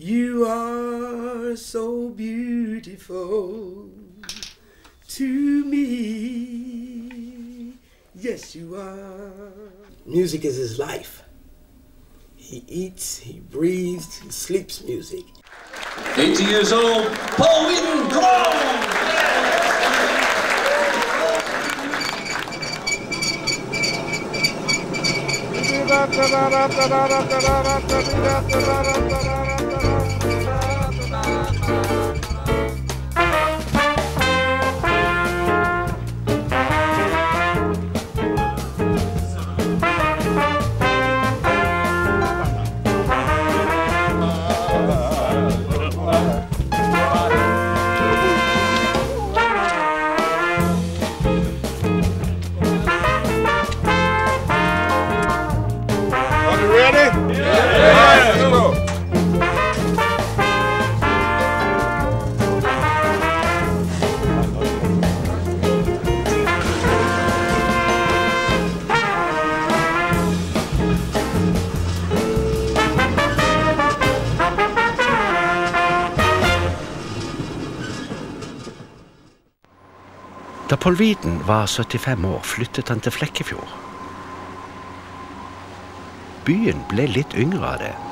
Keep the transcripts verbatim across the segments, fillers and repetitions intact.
You are so beautiful to me. Yes, you are. Music is his life. He eats, he breathes, he sleeps music. eighty years old, Paul Weedon, come on! Da Paul Weedon var syttifem år, flyttet han til Flekkefjord. Byen ble litt yngre av det.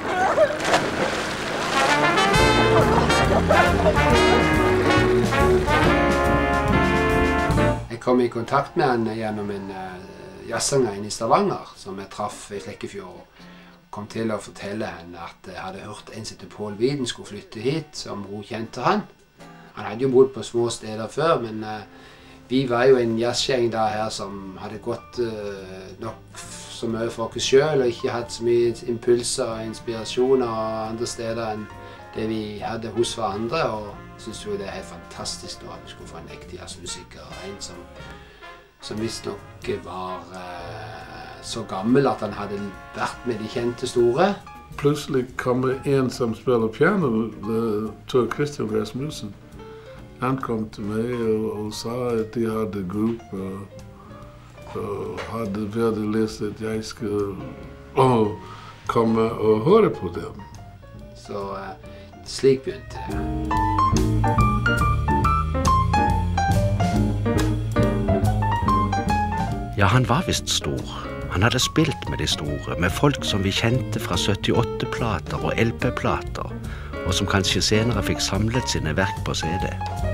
Jeg kom i kontakt med han gjennom en uh, jazzsanger inne i Stavanger, som jeg traff i Flekkefjord. Kom til å fortelle henne at jeg hadde hørt en som heter Paul Weedon skulle flytte hit, som hun kjente han. Han hadde jo bodd på små steder før, men uh, vi var jo en jazzgjeng da her som hadde gått uh, nok så mye for oss selv, og ikke hatt så mye impulser og inspirasjoner andre steder enn det vi hadde hos hverandre. Og jeg synes jo det er helt fantastisk da at vi skulle få en ekte jazzmusiker, en som, som visst nok var uh, så gammel at han hadde vært med de kjente store. Plutselig kommer en som spiller piano, Tor Christian Rasmussen. Han kom til meg og, og sa at de hadde gruppe og, og hadde veldig lyst at jeg skulle og, komme og høre på dem. Så uh, slik begynte det. Ja, han var visst stor. Han hadde spilt med de store, med folk som vi kjente fra syttiåtte-plater og L P-plater, og som kanskje senere fikk samlet sine verk på C D.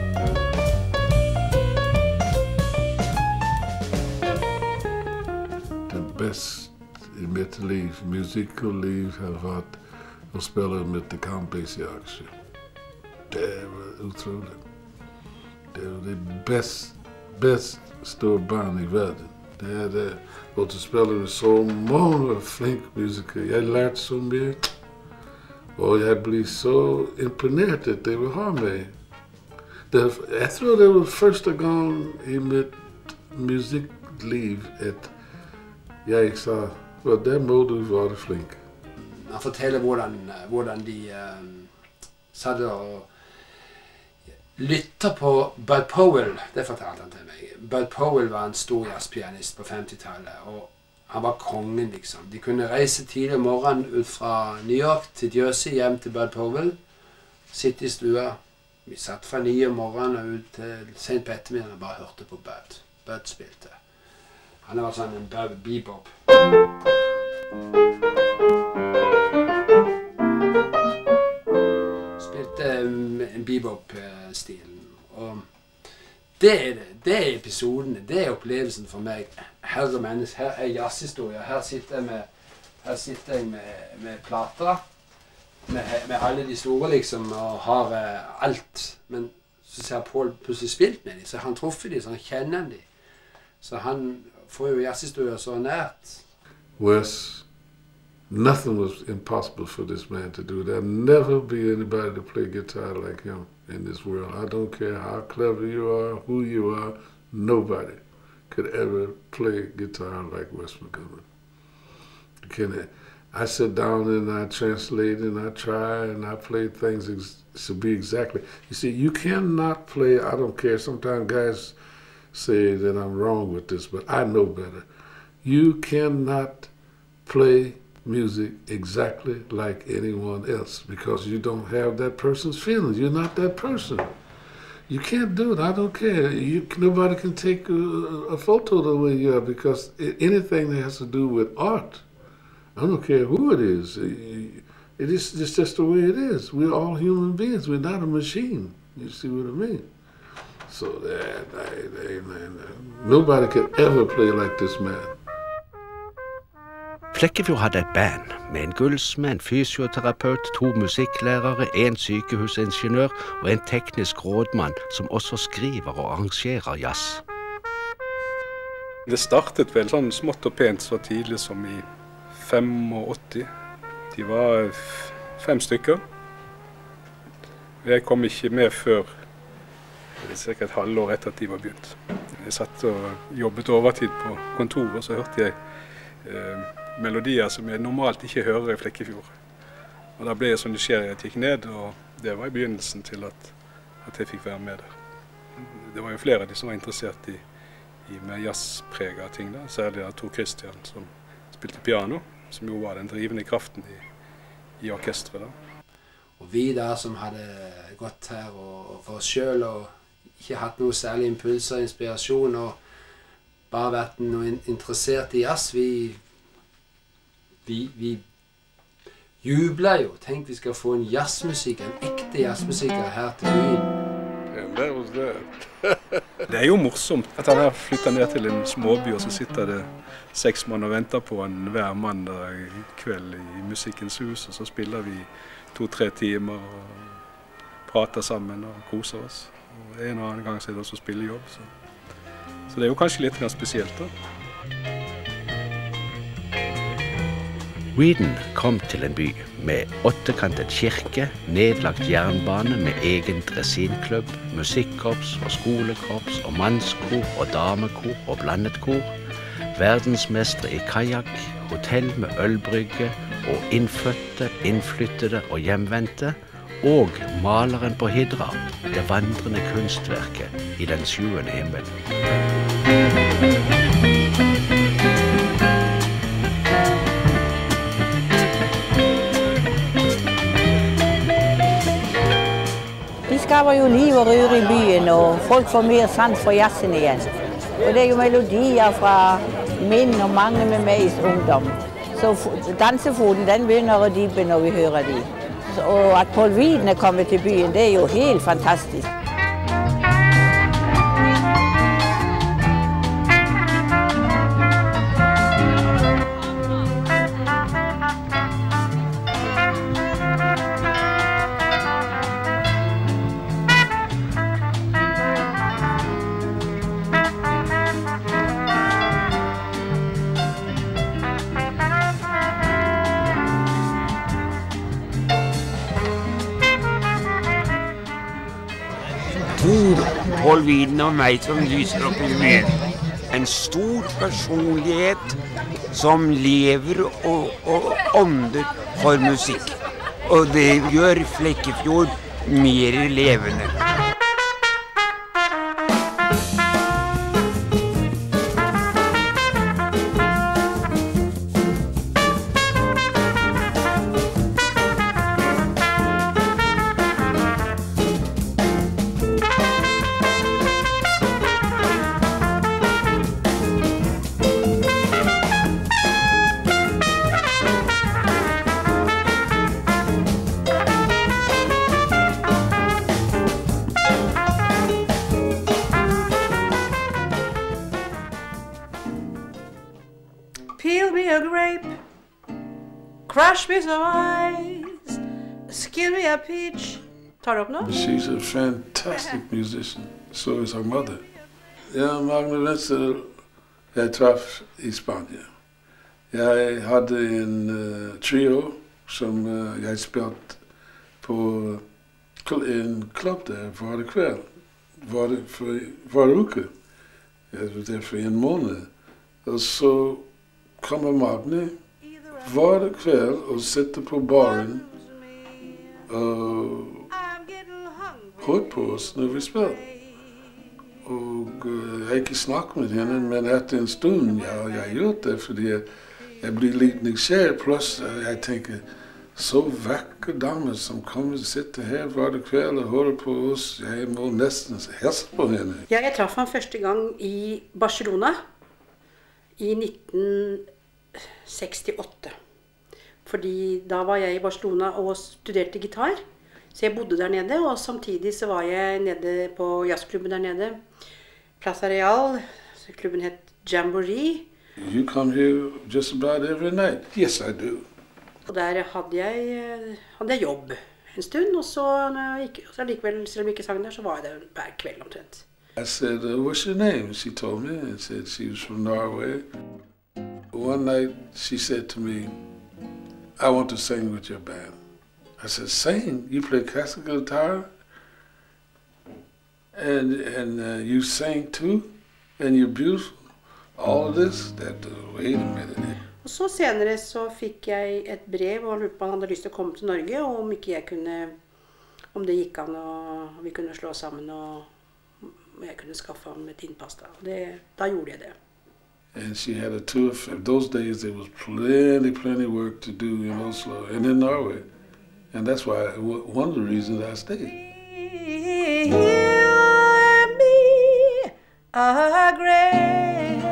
Det beste i mitt liv, musikalliv, har vært å spille med The Count Basie-aksjer. Det var utrolig. Det var det beste, beste store band i verden. Det er det, og til å spille med så mange flinke musikere. Jeg lærte så mye. Og jeg ble så imponert at de vil ha meg. Det, jeg tror det var første gang i mitt musikkliv at jeg sa, well, der må du være flink. Han forteller hvordan, hvordan de um, satt og lytter på Bud Powell, det fortalte han til meg. Bud Powell var en stor jazzpianist på femtitallet, og han var kongen, liksom. De kunne reise tidlig om morgenen ut fra New York til Jersey, hjem til Bud Powell, sitte i stua. Vi satt fra ni om morgenen og ut til sent på ettermiddagen og bare hørte på Bud. Bud spilte. Han var sånn en Bud bebop. Spilte en bebop-stilen. Og det er det. Det er episodene. Det er opplevelsen for meg. Her er mennesker, her er jazzhistorier. Her sitter jeg med, her sitter jeg med, med plater. Med, med alle de store, liksom, og har uh, alt. Men så ser Paul plutselig spilt med dem, så han truffet dem, så han kjenner dem. Så han får jo jazzhistorier så nært. Wes, nothing was impossible for this man to do. There'll never be anybody to play guitar like him in this world. I don't care how clever you are, who you are, nobody could ever play guitar like Wes Montgomery. Can I sit down and I translate and I try and I play things ex to be exactly. You see, you cannot play, I don't care, sometimes guys say that I'm wrong with this, but I know better. You cannot play music exactly like anyone else because you don't have that person's feelings. You're not that person. You can't do it. I don't care. You, nobody can take a, a photo the way you are because it, anything that has to do with art, I don't care who it is. It, it is it's just the way it is. We're all human beings. We're not a machine. You see what I mean? So that, they, they, they, nobody can ever play like this man. Flekkefjord hadde et band med en gullsmed, en fysioterapeut, to musikklærere, en sykehusingeniør og en teknisk rådmann som også skriver og arrangerer jazz. Det startet vel sånn smått og pent så tidlig som i åttifem. De var fem stykker. Jeg kom ikke med før cirka et halvår etter at de var begynt. Jeg satt og jobbet overtid på kontor, og så hørte jeg eh, melodier som jeg normalt ikke hører i Flekkefjord. Og da ble jeg så nysgjerrig at jeg gikk ned, og det var i begynnelsen til at, at jeg fikk være med der. Det var jo flere av de som var interessert i, i med jazzpreg av ting, da. Særlig av Tor Christian, som spilte piano, som jo var den drivende kraften i, i orkestret da. Og vi da som hadde gått her og, og for oss selv og ikke hatt noe særlig impulser, inspirasjon og bare vært noe interessert i jazz, vi, vi, vi jubler jo. Tenk vi skal få en jazzmusikk, en ekte jazzmusiker her til byen. And that was that. Det er jo morsomt at han her flytter ned til en småby, og så sitter det seks mann og venter på han hver mandag kveld i Musikkens hus, og så spiller vi to-tre timer og prater sammen og koser oss. Og en og annen gang så er det også spillejobb. Så. så det er jo kanskje litt spesielt da. Weedon kom til en by med åttekantet kirke, nedlagt jernbane med egen dressinklubb, musikkorps og skolekorps og mannskor og damekor og blandet kor, verdensmestre i kajak, hotell med ølbrygge og innfødte, innflyttede og hjemvendte, og maleren på Hidra, det vandrende kunstverket i den sjuende himmel. De skaper jo liv og rør i byen, og folk får mer sans for jazzen igjen. Og det er jo melodier fra min og mange med meg i ungdom. Så dansefoten, den begynner å dippe når vi hører de. Og at Paul Weedon er kommet til byen, det er jo helt fantastisk. Paul Weedon og meg som lyser opp i byen. En stor personlighet som lever og, og ånder for musikk. Og det gjør Flekkefjord mer levende. Peel me a grape, crush me some ice, skin me a peach. Tar du opp nå? She's a fantastic musician. So is her mother. Ja, Magne Wenzel, jeg traff i Spania. Jeg hadde en uh, trio som uh, jeg spilte på en klubb der hver kveld. Var det for, hver uke. Jeg var der for en måned. Og så kommer Magne hver kveld og sitter på baren og hørte på oss når vi spiller. Og uh, jeg har ikke snakket med henne, men etter en stund, ja, jeg har gjort det, fordi jeg, jeg blir litt nysgjerrig. Pluss jeg tenker så vakre damer som kommer og sitter her hver kveld og hører på oss. Jeg må nesten hilse på henne. Ja, jeg traff ham første gang i Barcelona i nitten sekstiåtte. Fordi da var jeg i Barcelona og studerte gitar. Så jeg bodde der nede, og samtidig så var jeg nede på jazzklubben der nede. Plaza Real, klubben het Jamboree. You come here just about every night. Yes, I do. Og der hadde jeg, hadde jeg jobb en stund, og så, når jeg gikk, så likevel, selv om jeg ikke sang der, så var jeg der hver kveld omtrent. I said, uh, what's your name? She told me, and said she was from Norway. One night, she said to me, I want to sing with your band. I said, sing? You play classical guitar? And, and uh, you sing too? And you're beautiful? All of this? That, uh, wait a minute. Og så senere så fikk jeg et brev, og han lurte på om han hadde lyst til å komme til Norge, og om ikke jeg kunne, om det gikk an, og vi kunne slå sammen, og jeg kunne skaffe ham et innpass da. Og det, da gjorde jeg det. And she had a tour. Those days there was plenty, plenty work to do in Oslo and in Norway. And that's why, one of the reasons I stayed. Hear me a great.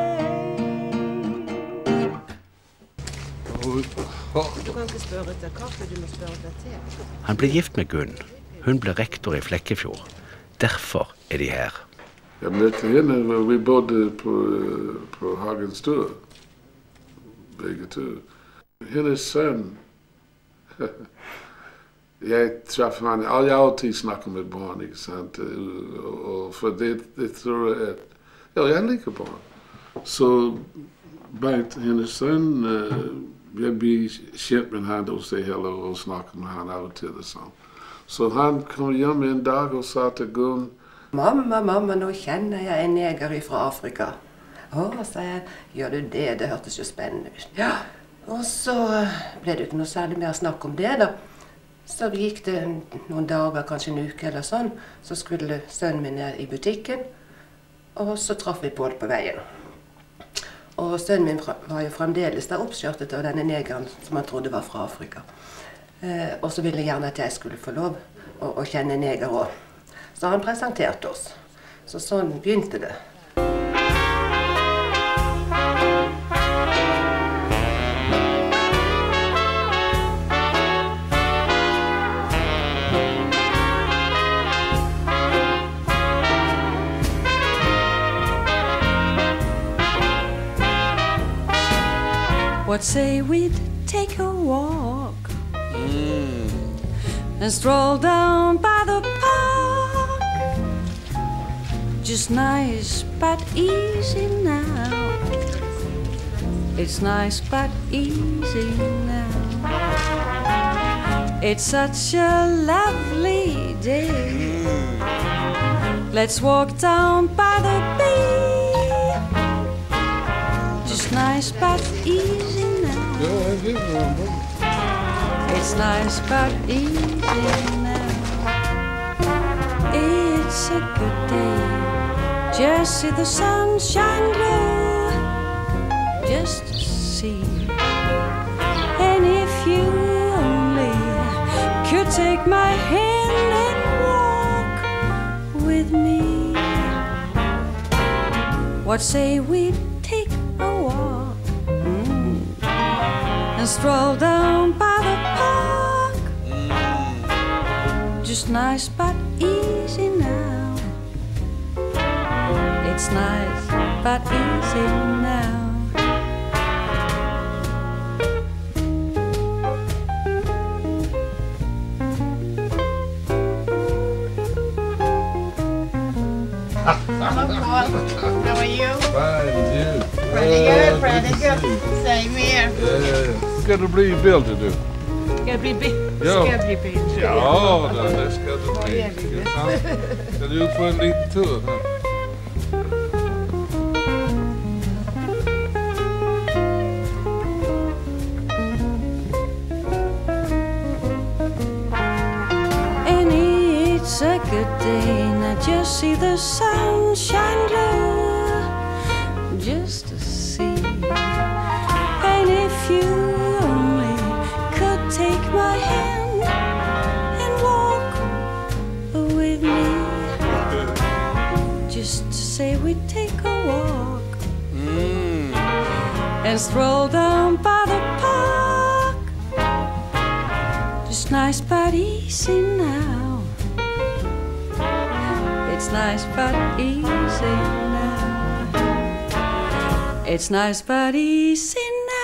Du kan ikke spørre etter kaffe, du må spørre etter te. Han ble gift med Gunn. Hun ble rektor i Flekkefjord. Derfor er de her. Jeg møtte henne, vi bodde på, på Hagens tur. Begge to. Hennes sønn. Jeg traff han, jeg har alltid snakket med barn, ikke sant? Og for det, det tror jeg at, ja, jeg liker barn. Så Bengt, hennes sønn, jeg blir kjent med han og sier hello og snakker med han av og til. Sånn. Så han kom hjem en dag og sa til Gunn, mamma, mamma, nå kjenner jeg en neger fra Afrika. Å, sa jeg, gjør du det? Det hørtes jo spennende ut. Ja, og så ble det ikke noe særlig mer snakk om det da. Så gikk det noen dager, kanskje en uke eller sånn, så skulle sønnen min ned i butikken, og så traff vi på det på veien. Og sønnen min var jo fremdeles der oppskjørtet av denne negeren som han trodde var fra Afrika. Eh, og så ville gjerne at jeg skulle få lov å, å kjenne neger også. Så han presenterte oss. Så sånn begynte det. What say we'd take a walk mm. and stroll down by the park? Just nice but easy now. It's nice but easy now. It's such a lovely day. Let's walk down by the bay. Just nice but easy now. It's nice but easy now. It's a good day. Just see the sunshine glow. Just see. And if you only could take my hand and walk with me. What say we take a walk mm. and stroll down by the park? Mm. Just nice but easy now. It's nice but easy now. Hello, Paul. How are you? Fine, and you? Pretty good, pretty good. Same here. Ja, ska det bli bilder du? Ska det bli bilder? Ja. Ska det bli bilder? Ja, det ska det bli. Ska du ut på en liten tur? It's a good day, now just see the sunshine glow, just to see. And if say we take a walk Mm. and stroll down by the park. Just nice but easy now. It's nice but easy now. It's nice but easy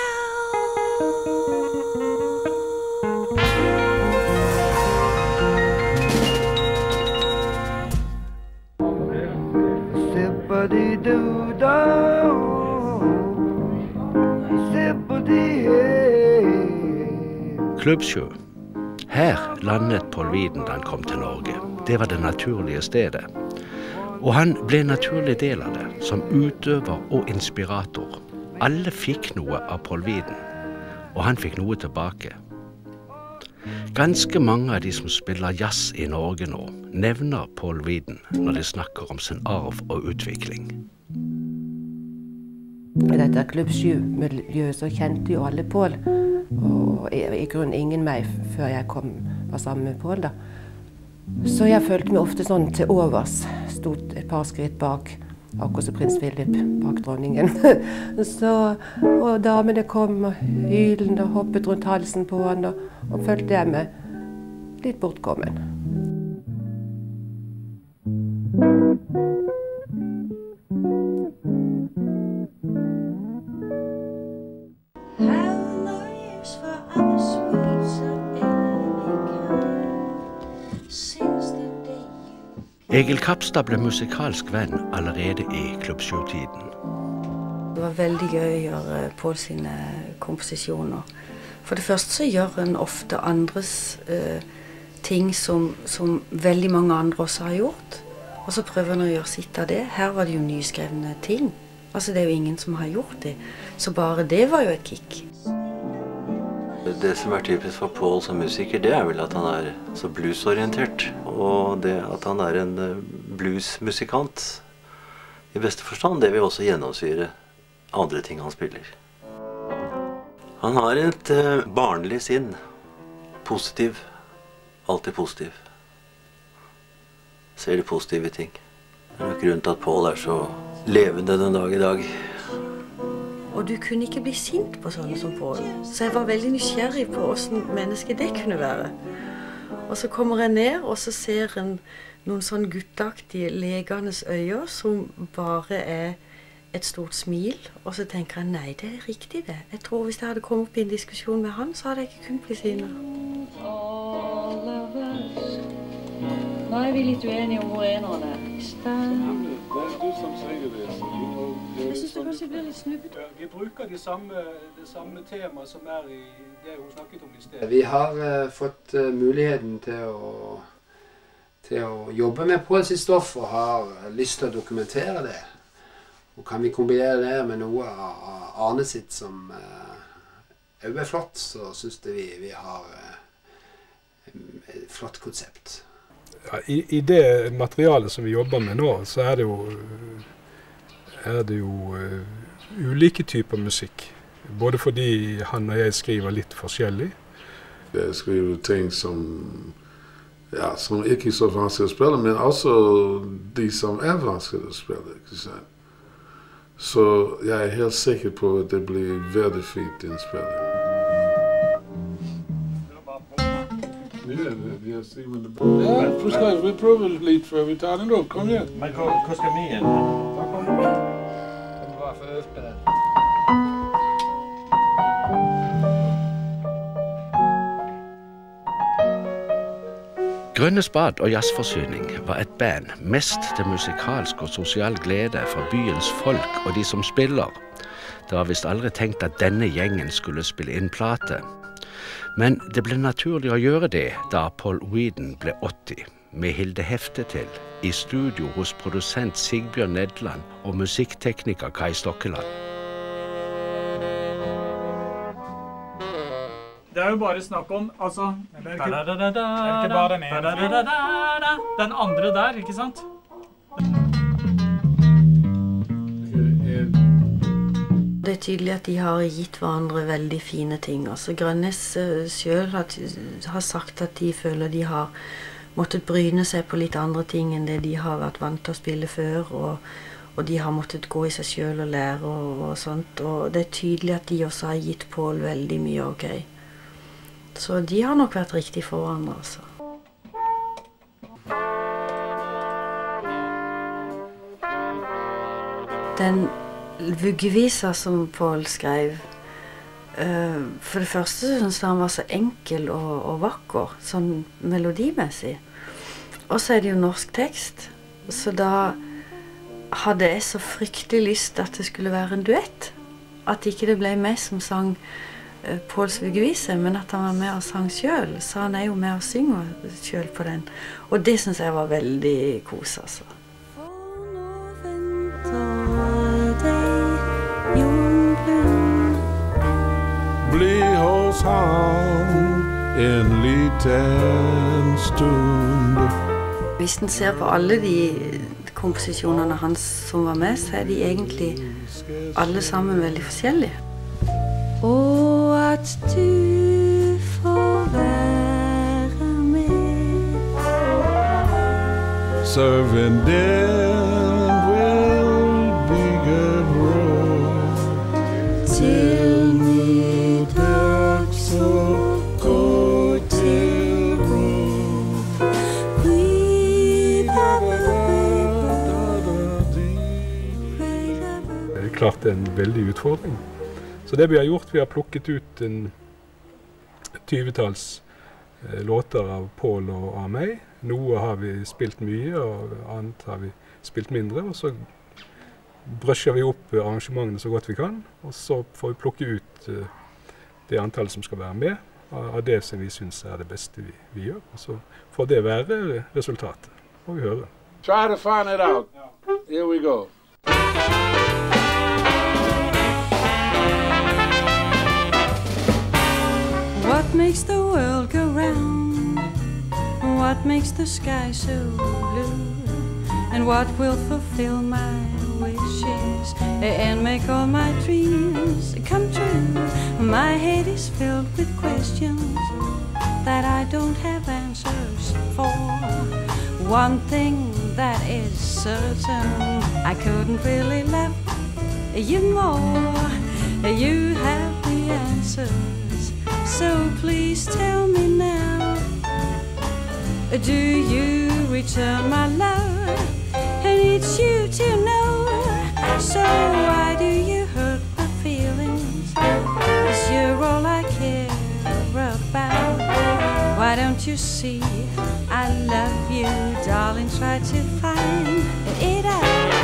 Klubbsjø. Her landet Paul Weeden da han kom til Norge. Det var det naturlige stedet. Og han ble en naturlig del av det, som utøver og inspirator. Alle fikk noe av Paul Weeden, og han fikk noe tilbake. Ganske mange av de som spiller jazz i Norge nå, nevner Paul Weeden når de snakker om sin arv og utvikling. I dette klubbsju-miljøet så kjente jo alle Paul, og i, i grunnen ingen meg før jeg kom, var sammen med Paul da. Så jeg følte meg ofte sånn til overs, stod et par skritt bak, akkurat som prins Philip bak dronningen. Så, og damene kom og hylende og hoppet rundt halsen på han, og, og følte jeg meg litt bortkommen. Egil Kapstad ble musikalsk venn allerede i klubbsjøtiden. Det var veldig gøy å gjøre Paul sine komposisjoner. For det første så gjør han ofte andres uh, ting som, som veldig mange andre også har gjort. Og så prøver han å gjøre sitt av det. Her var det jo nyskrevne ting. Altså det er jo ingen som har gjort det. Så bare det var jo et kick. Det som er typisk for Paul som musiker, det er vel at han er så bluesorientert. Og det at han er en bluesmusikant i beste forstand, det vil også gjennomsyre andre ting han spiller. Han har et uh, barnlig sinn. Positiv. Alltid positiv. Ser det positive ting. Det er nok grunnen til at Paul er så levende den dag i dag. Og du kunne ikke bli sint på sånne som Paul. Så jeg var veldig nysgjerrig på hvordan menneske det kunne være. Og så kommer jeg ned, og så ser jeg noen sånn guttaktige legenes øyne som bare er et stort smil. Og så tenker jeg, nei, det er riktig det. Jeg tror hvis jeg hadde kommet opp i en diskusjon med han, så hadde jeg ikke kunnet bli sinnet. Nå er vi litt uenige om hvor eneren er. Det er du som sier det. Jeg synes det kanskje blir litt snubbet. Vi bruker det samme, det samme tema som er i det hun snakket om i sted. Vi har uh, fått uh, muligheten til å, til å jobbe med Paul sitt stoff og har lyst til å dokumentere det. Og kan vi kombinere det med noe av Arne sitt som uh, er flott, så synes det vi, vi har uh, et flott konsept. Ja, i, I det materialet som vi jobber med nå, så er det jo, er det jo uh, ulike typer musikk. Både fordi han og jeg skriver litt forskjellig. Jeg skriver ting som, ja, som ikke er så vanskelig å spille, men også de som er vanskelig å spille, ikke sant? Så jeg er helt sikker på at det blir veldig fint innspilling. Ja, forstår, vi prøver litt før vi tar den opp. Kom igjen. Men hva, hva skal vi igjen? Da kommer vi. Kan du bare få øvd på det? Grønne Spad og Jazzforsyning var et band mest til musikalsk og sosial glede for byens folk og de som spiller. Det var vist aldri tenkt at denne gjengen skulle spille inn plate. Men det ble naturlig å gjøre det da Paul Weeden ble åtti, med Hilde Hefte til, i studio hos produsent Sigbjørn Nedland og musikktekniker Kai Stokkeland. Det er jo bare snakk om, altså, er det ikke, er det ikke bare den ene? Den andre der, ikke sant? Det er tydelig at de har gitt hverandre veldig fine ting. Altså, Grønnes selv har, har sagt at de føler de har måttet bryne seg på litt andre ting enn det de har vært vant til å spille før. Og, og de har måttet gå i seg selv og lære og, og sånt, og det er tydelig at de også har gitt Paul veldig mye ok. Så de har nok vært riktig for hverandre, altså. Den vuggevisa som Paul skrev, uh, for det første synes jeg han var så enkel og, og vakker, sånn melodimessig. Og så er det jo norsk tekst, så da hadde jeg så fryktelig lyst at det skulle være en duett. At ikke det ble meg som sang uh, Pauls vuggevise, men at han var med og sang selv. Så han er jo med og synger selv på den. Og det synes jeg var veldig kos, altså. Bli hos han en liten stund. Hvis en ser på alle de komposisjonene hans som var med, så er de egentlig alle sammen veldig forskjellige. Og at du får være med. Serving den will be a road till middags og gå til ro. Det er klart det er en veldig utfordring. Så det vi har gjort, vi har plukket ut en tyvetalls eh, låter av Paul og av meg. Noe har vi spilt mye, og annet har vi spilt mindre. Og så brøsjer vi opp arrangementene så godt vi kan, og så får vi plukke ut eh, det antallet som skal være med, av det som vi synes er det beste vi, vi gjør. Og så får det være resultatet, får vi høre. Try to find it out. Here we go. What makes the world go round? What makes the sky so blue? And what will fulfill my wishes and make all my dreams come true? My head is filled with questions that I don't have answers for. One thing that is certain, I couldn't really love you more. You have the answers, so please tell me now. Do you return my love? And it's you to know. So why do you hurt my feelings? 'Cause you're all I care about. Why don't you see I love you, darling? Try to find it out.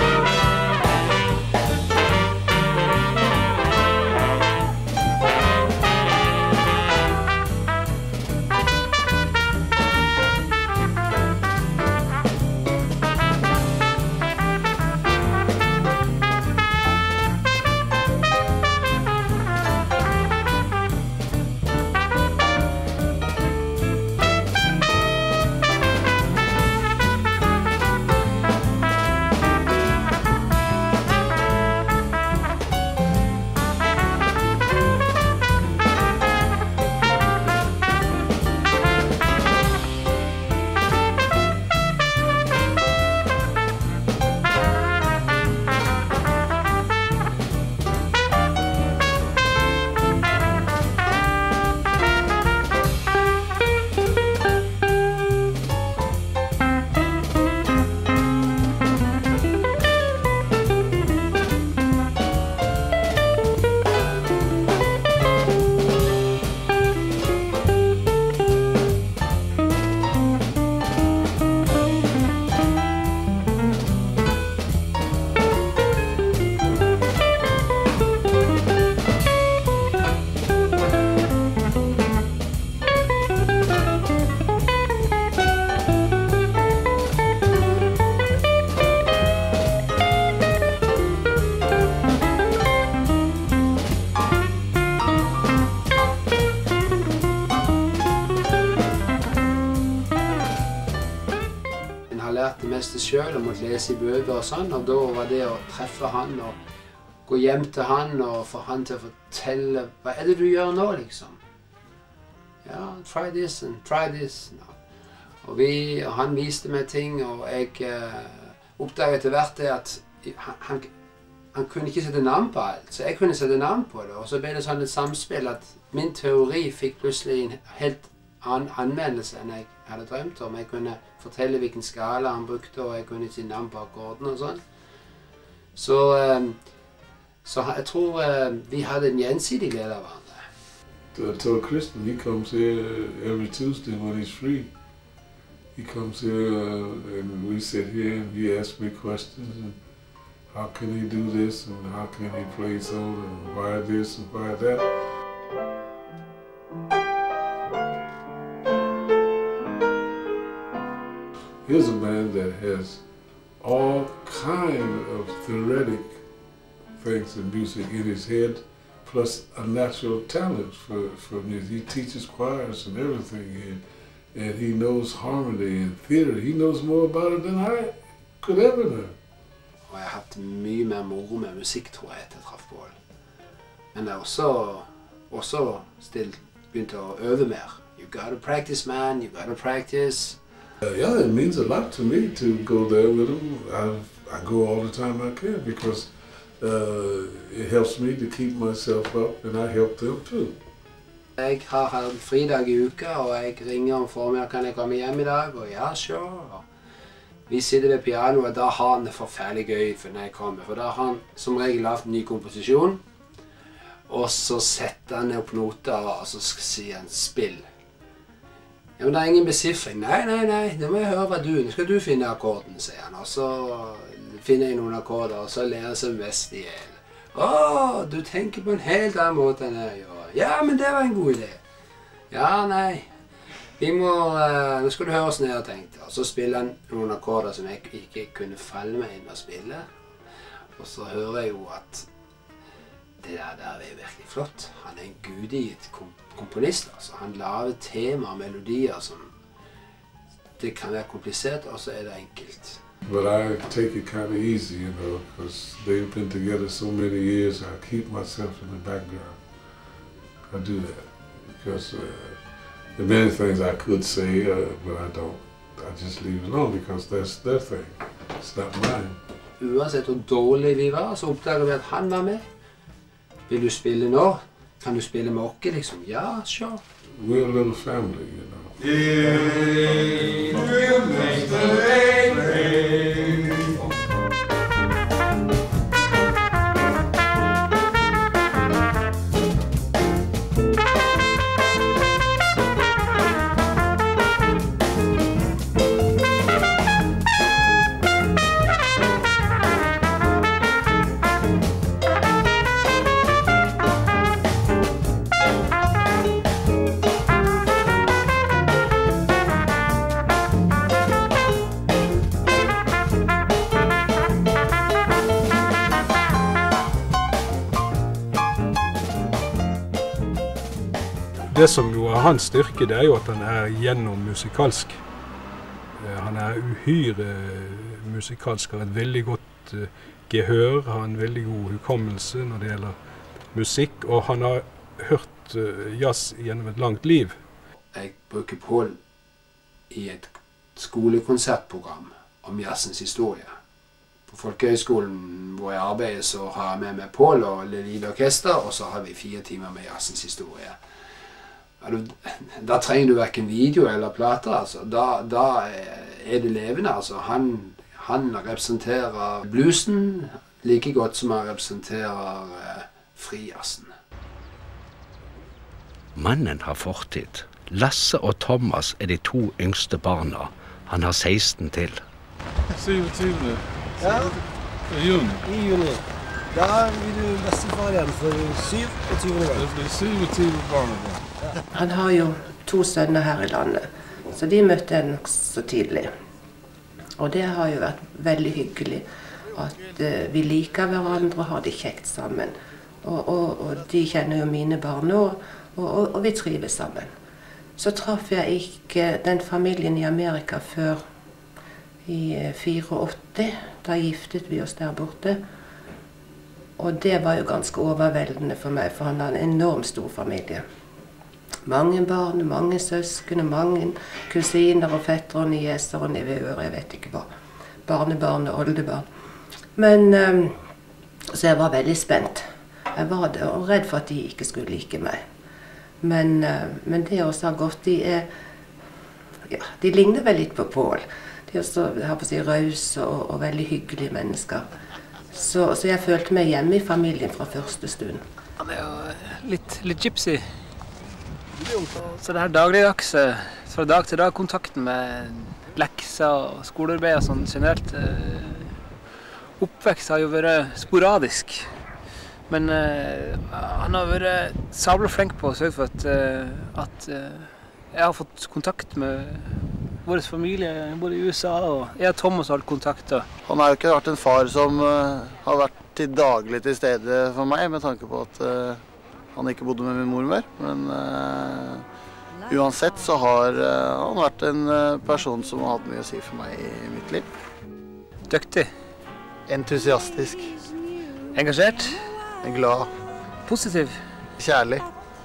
Det meste selv og måtte lese i bøker og sånn, og da var det å treffe han og gå hjem til han og få han til å fortelle hva er det du gjør nå, liksom. Ja, try this and try this. No. Og, vi, og han viste meg ting, og jeg eh, oppdaget etter hvert det at han, han, han kunne ikke sette navn på alt, så jeg kunne sette navn på det. Og så ble det sånn et samspill at min teori fikk plutselig en helt annen anvendelse enn jeg hadde drømt om. Jeg kunne fortelle hvilken skala han brukte, og jeg kunne si navn på akkorden og sånn. Så, um, så jeg tror uh, vi hadde en gjensidig glede av hverandre. I told Kristen he comes here every Tuesday when he's free. He comes here uh, and we sit here and he asks me questions and how can he do this and how can he play so and why this and why that. Here's a man that has all kind of theoretic things in music in his head, plus a natural talent for, for music. He teaches choirs and everything, and, and he knows harmony and theater. He knows more about it than I could ever know. Og jeg har hatt mye mer moro med musikk, tror jeg, etter jeg traff Paul. Men jeg har også, også still begynt å øve mer. You gotta practice, man, you gotta practice. Uh, yeah, it means a lot to me to go there with him. I, I go all the time I can because uh, it helps me to keep myself up and I help them too. Jeg har hatt fridag i uka, og jeg ringer om formiddag, kan jeg komme hjem i dag, og ja, sure. Vi sitter ved pianoet, og da har han det forferdelig gøy for når jeg kommer, for da har han som regel haft en ny komposisjon, og så setter han opp noter, og så sier han spill. Ja, men det er ingen besiffring. Nei, nei, nei, det må jeg høre hva du, nå skal du finne akkorden, sier han, og så finner jeg noen akkorder, og så lærer jeg seg mest i hjel. Åh, du tenker på en helt annen måte enn jeg gjør. Ja, men det var en god idé. Ja, nei. Vi må, uh, nå skal du høre oss ned og tenke. Og så spiller han noen akkorder som jeg ikke kunne falle meg inn og spille. Og så hører jeg jo at det der, der er virkelig flott. Han er en gudigitt komponist, altså. Han lager temaer og melodier som det kan være komplisert, og så er det enkelt. But I take it kind of easy, you know, because they've been together so many years. I keep myself in the background. I do that because uh, there are many things I could say, uh, but I don't. I just leave it alone because that's their thing. It's not mine. Uansett hvor dårlig vi var, så oppdager vi at han var med. Vil du spille nå? Kan du spille med oss, liksom? Ja, sure. We're a little family, you know. It will make the rain rain. Det som jo er hans styrke, det er jo at han er gjennom musikalsk. Han er uhyre musikalsk, har et veldig godt gehør, har en veldig god hukommelse når det gjelder musikk, og han har hørt jazz gjennom et langt liv. Jeg bruker Paul i et skolekonsertprogram om jazzens historie. På Folkehøgskolen hvor jeg arbeider, så har jeg med meg Paul og Lille Orkester, og så har vi fire timer med jazzens historie. Da trenger du hverken video eller plater, altså. Da, da er det levende, altså. Han, han representerer bluesen like godt som han representerer uh, frijazzen. Mannen har fortid. Lasse og Thomas er de to yngste barna. Han har seksten til. syvogtyve. Ja. I juni. I juni. Da blir du bestefar igjen for syvogtyve år. Det blir syvogtyve barn. Han har jo to sønner her i landet, så de møtte jeg nok så tidlig. Og det har jo vært veldig hyggelig at uh, vi liker hverandre og har det kjekt sammen. Og, og, og de kjenner jo mine barn nå, og, og, og vi trives sammen. Så traff jeg ikke den familien i Amerika før i fireogåtti. Da giftet vi oss der borte. Og det var jo ganske overveldende for meg, for han har en enormt stor familie. Mange barn, mange søsken, mange kusiner og fettere og nieser og nevøer, jeg vet ikke hva. Barnebarn og oldebarn. Men um, så jeg var veldig spent. Jeg var det, og redd for at de ikke skulle like meg. Men, uh, men det også har gått, de er, ja, de ligner vel litt på Paul. De er også, jeg har på å si, rause og, og veldig hyggelige mennesker. Så, så jeg følte meg hjemme i familien fra første stund. Han er jo litt, litt gypsy. Så det her dagligdags, fra dag til dag, kontakten med lekser og skolearbeid og sånn generelt. Oppvekst har jo vært sporadisk. Men uh, han har vært sabla flink på å sørge for at, uh, at uh, jeg har fått kontakt med vår familie, både i U S A og jeg og Thomas har hatt kontakt. Han har jo ikke vært en far som uh, har vært til daglig til stede for meg, med tanke på at uh, han ikke bodde med min mormor. Men uh, uansett så har uh, han vært en uh, person som har hatt mye å si for meg i mitt liv. Dyktig. Entusiastisk. Engasjert. Glad. Positiv. Kjærlig.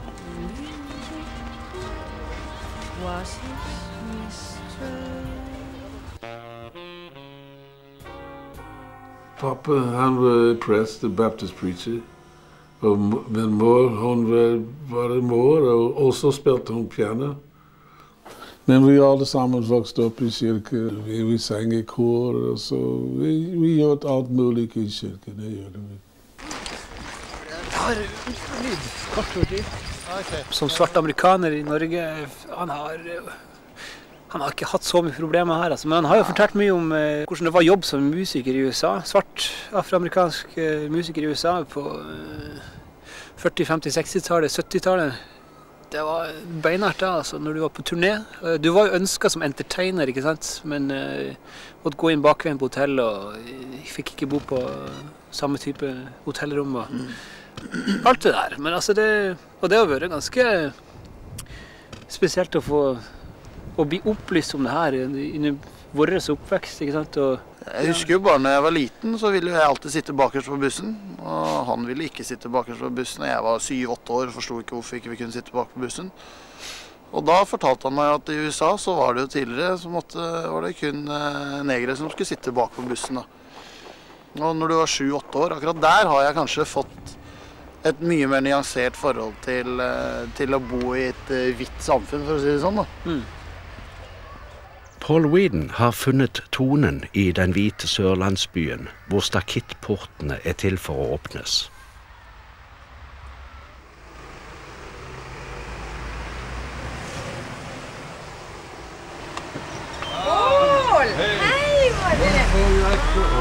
Pappa, han var prest, en baptist preacher. Og min mor, hun var, var en mor, og også spilte hun piano. Men vi alle sammen vokste opp i kirke. Vi, vi sang i kor, og så vi, vi gjorde alt mulig i kirken. Det gjorde vi. Jeg har lyd, kort over tid. Som svart amerikaner i Norge, han har, han har ikke hatt så mye problemer her. Altså. Men han har jo fortalt mye om eh, hvordan det var jobb som musiker i U S A. Svart afroamerikansk eh, musiker i U S A på eh, førti-, femti-, seksti-tallet, sytti-tallet. Det var beinhardt da, altså, når du var på turné. Du var jo ønsket som entertainer, ikke sant? Men uh, måtte gå inn bakveien på hotell, og uh, fikk ikke bo på samme type hotellrom. Og mm. alt det der. Men altså det, og det har vært ganske spesielt å få å bli opplyst om det her under vår oppvekst, ikke sant? Og, jeg husker jo bare når jeg var liten, så ville jeg alltid sitte bakerst på bussen. Og han ville ikke sitte bakerst på bussen. Jeg var syv-åtte år og forstod ikke hvorfor ikke vi kunne sitte bak på bussen. Og da fortalte han meg at i U S A så var det jo tidligere, så måtte, var det kun negere som skulle sitte bak på bussen. Da. Og når du var sju-åtte år, akkurat der har jeg kanskje fått et mye mer nyansert forhold til, til å bo i et hvitt samfunn, for å si det sånn. Da. Mm. Paul Weedon har funnet tonen i den hvite sørlandsbyen, hvor stakittportene er til for å åpnes. Paul! Hey, Martin!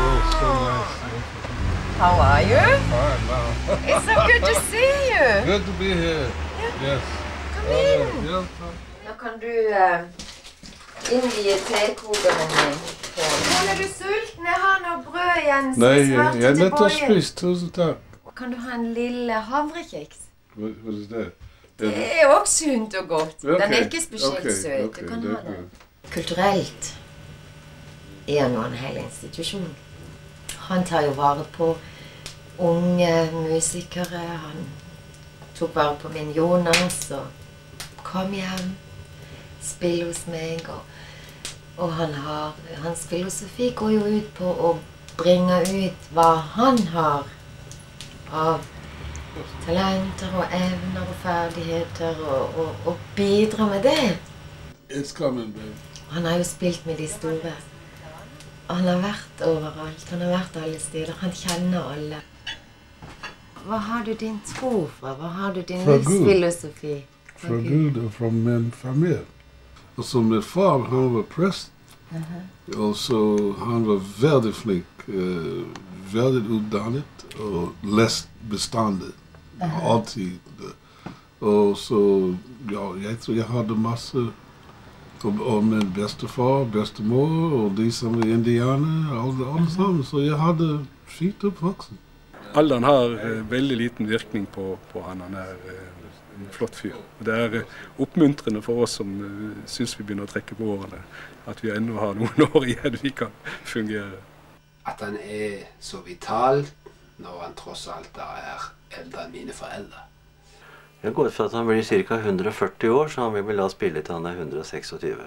How are you? Fine, now. It's so good to see you. Good to be here. Yes. Come in. Nå kan du... Uh, Innvie tekokeren min. Paul, er du sulten? Jeg har noe brød igjen. Nei, jeg er nødt til å spise. Tusen takk. Kan du ha en lille havrekjeks? Hva er det? Det er også sunt og godt. Okay. Den er ikke spesielt okay. søt. Okay. Du kan ha den. Kulturelt er han jo en hel institusjon. Han tar jo vare på unge musikere. Han tok vare på min Jonas og kom hjem. Spille hos meg, og, og han har, hans filosofi går jo ut på å bringe ut hva han har av talenter og evner og ferdigheter, og, og, og bidra med det. It's coming, babe. Han har jo spilt med de store. Han har vært overalt, han har vært alle steder, han kjenner alle. Hva har du din tro fra? Hva har du din livsfilosofi? Fra Gud og fra min familie. Og så min far, han var prest, uh-huh. og så han var veldig flink, uh, veldig utdannet og lest bestandet, uh-huh. alltid. Og så, ja, jeg tror jeg hadde masse, og, og min bestefar, bestemor, og de som var indianer, alle, alle uh-huh. sammen, så jeg hadde fint oppvoksen. Alderen har uh, veldig liten virkning på, på han, han er uh, en flott fyr. Det er oppmuntrende for oss som uh, synes vi begynner å trekke på årene, at vi ennå har noen år igjen vi kan fungere. At han er så vital når han tross alt er eldre enn mine foreldre. Jeg går ut fra at han blir ca. hundre og førti år, så han vil vel la spille til han er hundre og seksogtyve.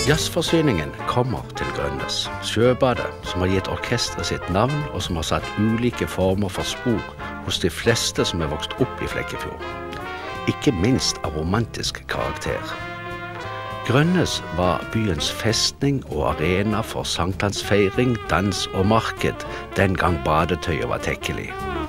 Jazzforsyningen kommer til Grønnes. Sjøbadet, som har gitt orkestret sitt navn, og som har satt ulike former for spor hos de fleste som er vokst opp i Flekkefjord. Ikke minst av romantisk karakter. Grønnes var byens festning og arena for sankthansfeiring, dans og marked den gang badetøyet var tekkelig.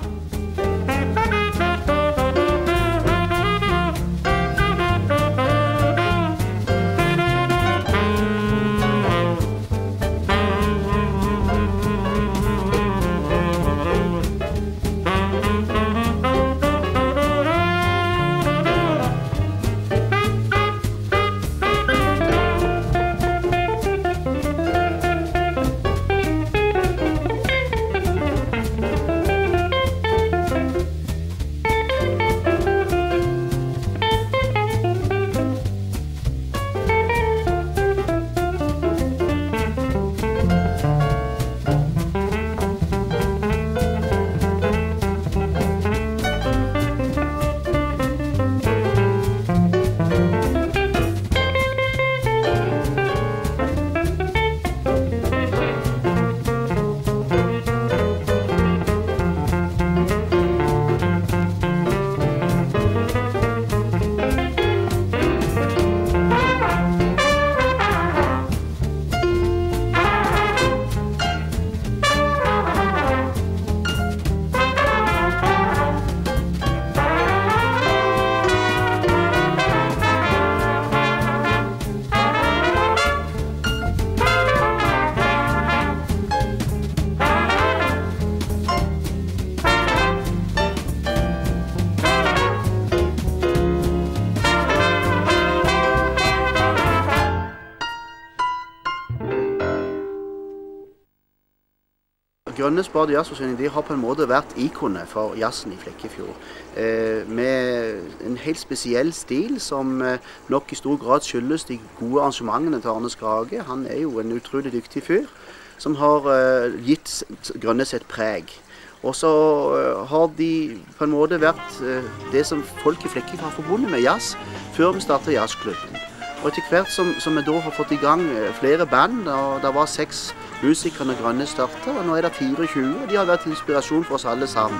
Grønnes Bad Jazzforsyning de har på en måte vært ikonet for jazzen i Flekkefjord. Eh, med en helt spesiell stil som eh, nok i stor grad skyldes de gode arrangementene til Arne Skrage. Han er jo en utrolig dyktig fyr som har eh, gitt Grønnes et preg. Og så eh, har de på en måte vært eh, det som folk i Flekkefjord har forbundet med jazz før vi startet jazzklubben. Og etter hvert som, som vi da har fått i gang flere band, og det var seks musikere når Grønnes startet, og nå er det fireogtjue, og de har vært inspirasjon for oss alle sammen.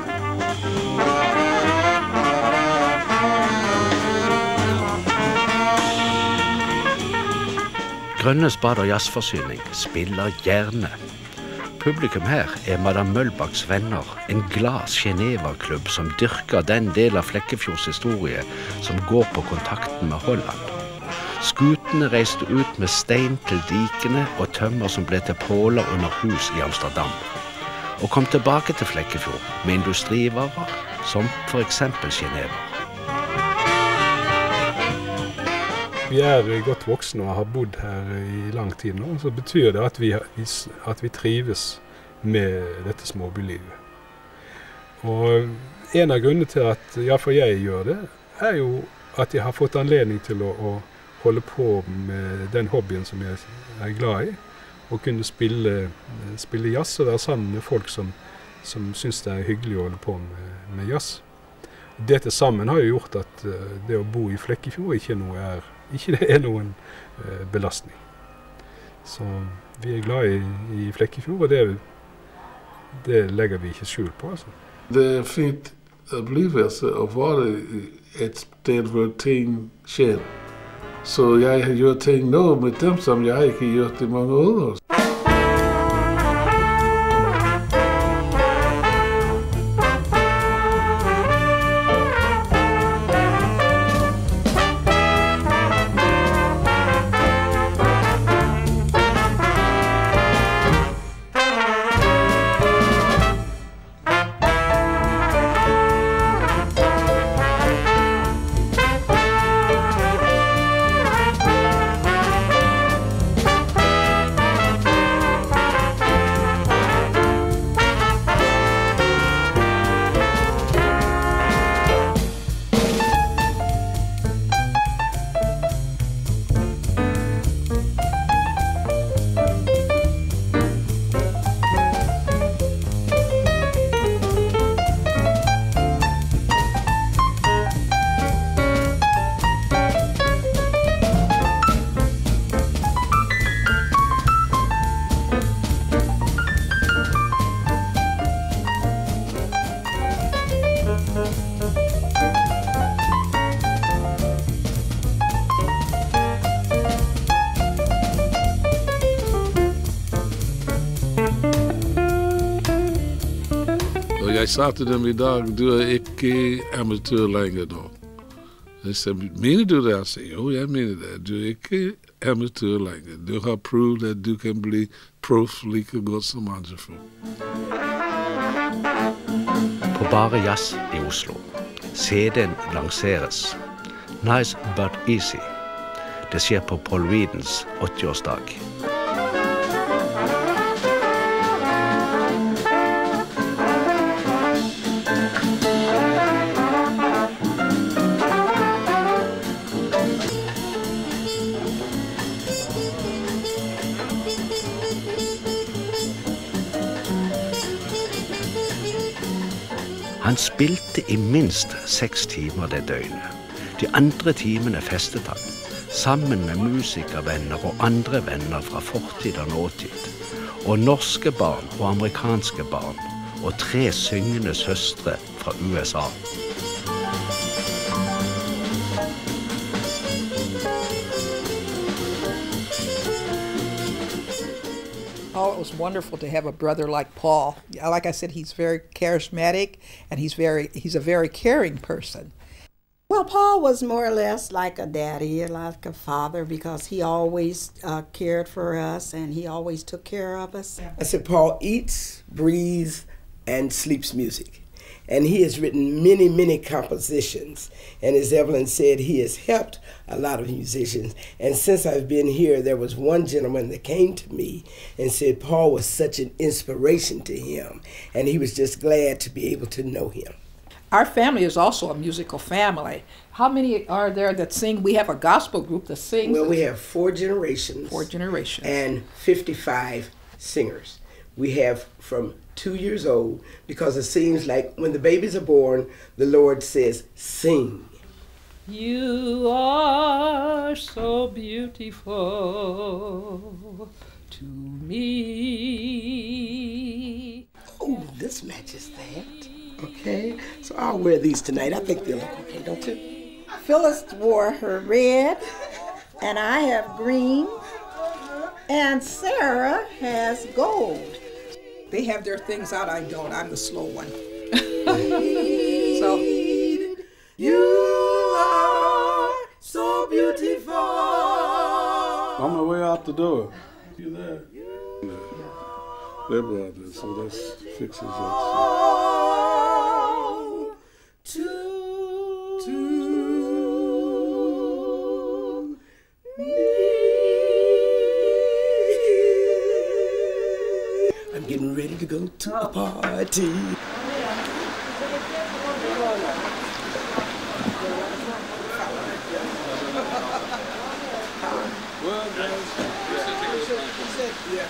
Grønnes Bad og Jazzforsyning spiller gjerne. Publikum her er Madame Mølbaks venner, en glad Geneva-klubb som dyrker den del av Flekkefjords historie som går på kontakten med Holland. Skutene reiste ut med stein til dikene og tømmer som ble til påler under hus i Amsterdam. Og kom tilbake til Flekkefjord med industrivarer som for eksempel Geneva. Vi er godt voksne og har bodd her i lang tid nå, så betyr det at vi, at vi trives med dette småbylivet. Og en av grunnene til at ja, for jeg gjør det, er jo at jeg har fått anledning til å, å holde på med den hobbyen som jeg er glad i, og kunne spille, spille jazz og være sammen med folk som, som synes det er hyggelig å holde på med, med jazz. Dette sammen har jo gjort at det å bo i Flekkefjord ikke, noe er, ikke det er noen uh, belastning. Så vi er glad i, i Flekkefjord, og det, det legger vi ikke skjul på. Altså. Det er fint å bli og være et sted hvor ting skjer. Så jeg har gjort ting nå med dem som jeg ikke har gjort i mange år. Jeg sa til dem i dag, du er ikke amatør lenger da. Jeg sa, mener du det? Jeg sa, jo, jeg mener det. Du er ikke amatør lenger. Du har prøvd at du kan bli proff like godt som andre folk. På Bare Jazz i Oslo. C D-en lanseres. Nice but easy. Det skjer på Paul Weedens åtti-årsdag. Han spilte i minst seks timer det døgnet. De andre timene festet han, sammen med musikervenner og andre venner fra fortid og nåtid, og norske barn og amerikanske barn, og tre syngende søstre fra U S A. Oh, it was wonderful to have a brother like Paul. Like I said, he's very charismatic, and he's very he's a very caring person. Well, Paul was more or less like a daddy, like a father, because he always uh, cared for us, and he always took care of us. I said, Paul eats, breathes, and sleeps music. And he has written many, many compositions. And as Evelyn said, he has helped a lot of musicians. And since I've been here, there was one gentleman that came to me and said Paul was such an inspiration to him. And he was just glad to be able to know him. Our family is also a musical family. How many are there that sing? We have a gospel group that sings. Well, we have four generations. Four generations. And fifty-five singers. We have from two years old, because it seems like when the babies are born, the Lord says, sing. You are so beautiful to me. Oh, this matches that. Okay, so I'll wear these tonight. I think they'll look okay, don't you? Phyllis wore her red, and I have green, and Sarah has gold. They have their things out, I don't. I'm the slow one. So, you are so beautiful. On my way out the door. You there? No. They're brothers, so that's fixes it. To, to me. I'm getting ready to go to a party. Well, guys, yeah.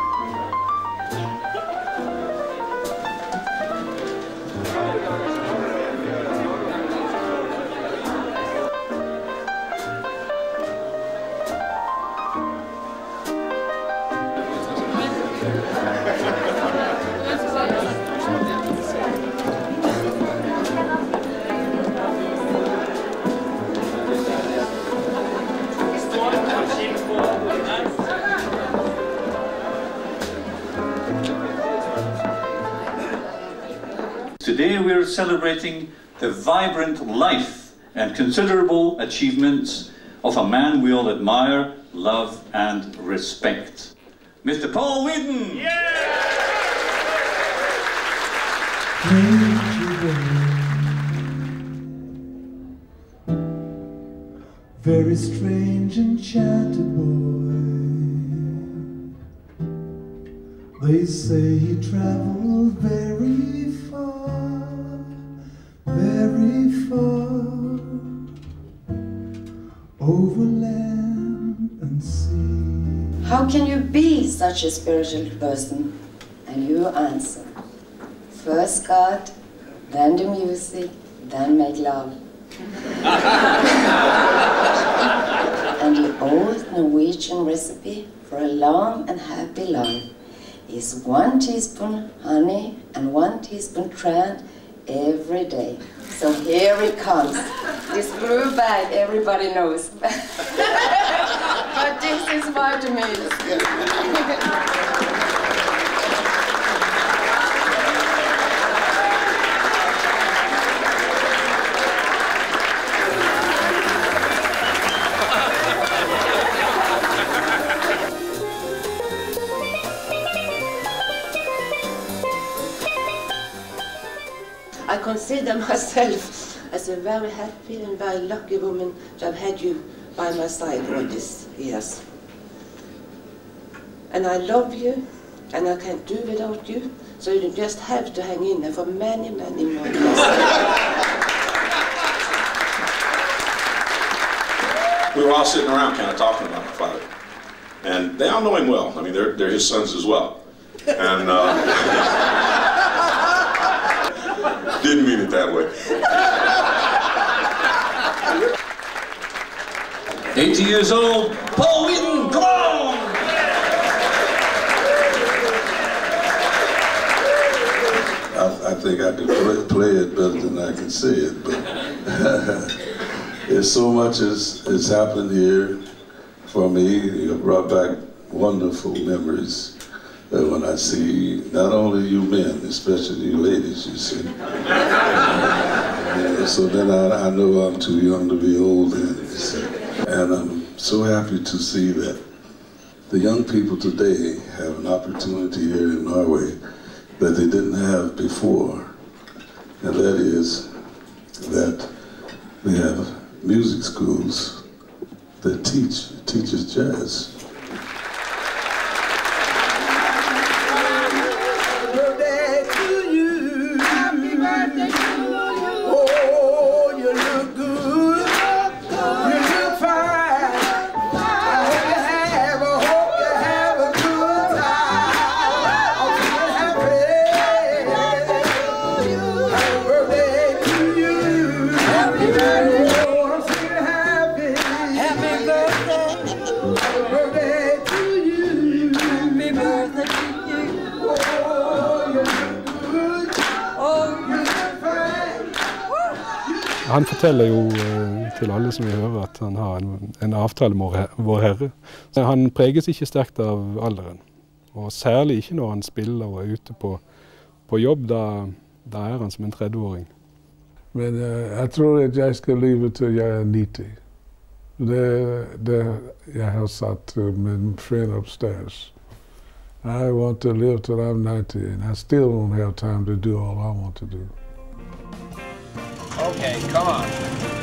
Today we are celebrating the vibrant life and considerable achievements of a man we all admire, love and respect. Mister Paul Weedon! Very strange enchanted boy. They say he traveled very far, very far, over land and sea. How can you be such a spiritual person? And you answer, first God, then the music, then make love. And the old Norwegian recipe for a long and happy life is one teaspoon honey and one teaspoon tran every day. So here it comes. This blue bag everybody knows. But this is vitamins. I consider myself as a very happy and very lucky woman to have had you by my side all these years. And I love you, and I can't do without you, so you just have to hang in there for many, many more years. We were all sitting around kind of talking about my father. And they all know him well. I mean, they're, they're his sons as well. And uh, didn't mean it that way. eighty years old, Paul Wheaton, come on! I, I think I can play, play it better than I can say it, but there's so much has, has happened here for me. You brought back wonderful memories. Uh, when I see not only you men, especially you ladies, you see. Uh, so then I, I know I'm too young to be old then, you see. And I'm so happy to see that the young people today have an opportunity here in Norway that they didn't have before. And that is that we have music schools that teach, teaches jazz. Han forteller jo til alle som vi hører at han har en, en avtale med vår Herre. Han preges ikke sterkt av alderen, og særlig ikke når han spiller og er ute på, på jobb, da, da er han som en tredveåring. Men uh, jeg tror at jeg skal leve til jeg er nitti. Det, det jeg har sagt til min friend upstairs. I want to live till I'm ninety, and I still don't have time to do all I want to do. Okay, come on.